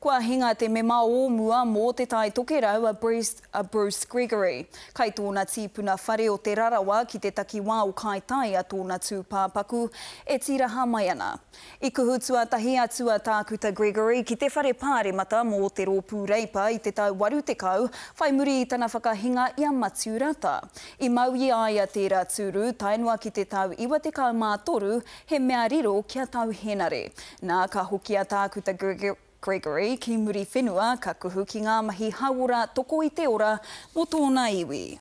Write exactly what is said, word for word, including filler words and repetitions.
Kua hinga te mema o mua mō te Tai Tokerau a Bruce, a Bruce Gregory. Kai tōna tīpuna whare o Te Rarawa ki te takiwā o Kaitaia tōna tūpāpaku e tiraha mai ana. I kuhu tuatahi atua tākuta Gregory ki te whare pāremata mō te rōpū reipa i te tau waru tekau, whai muri i tana whakahinga i a Matiu Rata. I mau i aia tērā tūru, tainua ki te tau iwa tekau mā toru, he mea riro kia tau Henare. Nā ka hoki a tākuta Gregory Gregory, ki muri whenua, ka kuhu ki ngā mahi hauora toko i te ora mo tōna iwi.